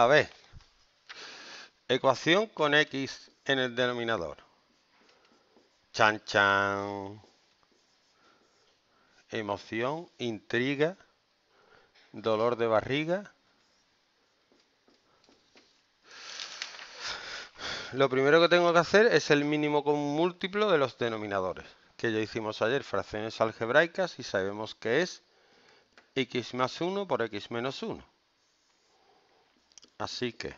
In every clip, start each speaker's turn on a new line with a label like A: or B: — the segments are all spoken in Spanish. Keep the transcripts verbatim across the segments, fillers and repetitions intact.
A: A ver, ecuación con x en el denominador. Chan, chan. Emoción, intriga, dolor de barriga. Lo primero que tengo que hacer es el mínimo común múltiplo de los denominadores, que ya hicimos ayer, fracciones algebraicas, y sabemos que es x más uno por x menos uno. Así que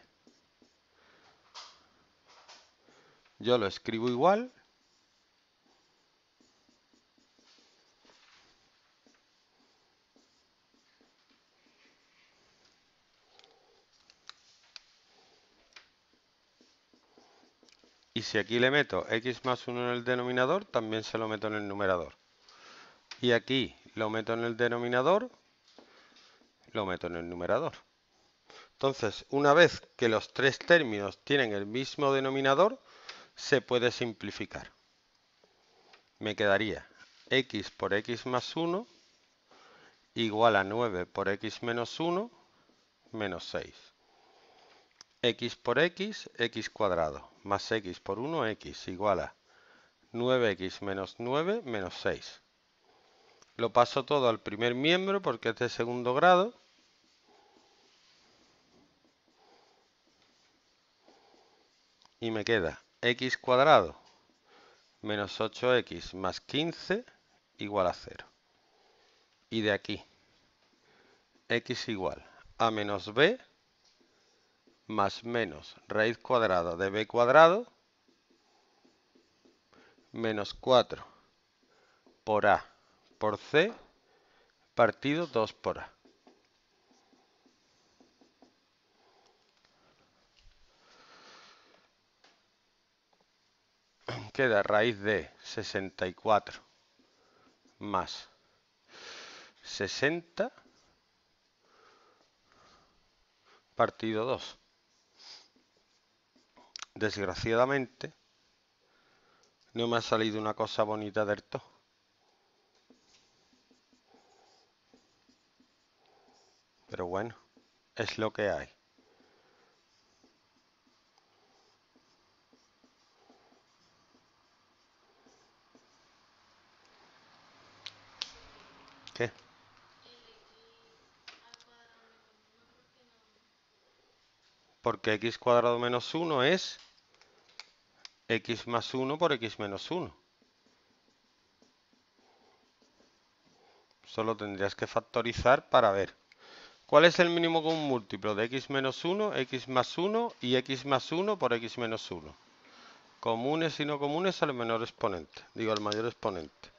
A: yo lo escribo igual. Y si aquí le meto x más uno en el denominador, también se lo meto en el numerador. Y aquí lo meto en el denominador, lo meto en el numerador. Entonces, una vez que los tres términos tienen el mismo denominador, se puede simplificar. Me quedaría x por x más uno igual a nueve por x menos uno menos seis. X por x, x cuadrado, más x por uno, x, igual a nueve x menos nueve menos seis. Lo paso todo al primer miembro porque es de segundo grado. Y me queda x cuadrado menos ocho x más quince igual a cero. Y de aquí, x igual a menos b más menos raíz cuadrada de b cuadrado menos cuatro por a por c partido dos por a. Queda raíz de sesenta y cuatro más sesenta partido dos. Desgraciadamente, no me ha salido una cosa bonita del todo. Pero bueno, es lo que hay. ¿Qué? Porque x cuadrado menos uno es x más uno por x menos uno. Solo tendrías que factorizar para ver. ¿Cuál es el mínimo común múltiplo de x menos uno, x más uno y x más uno por x menos uno? Comunes y no comunes al menor exponente. Digo, al mayor exponente.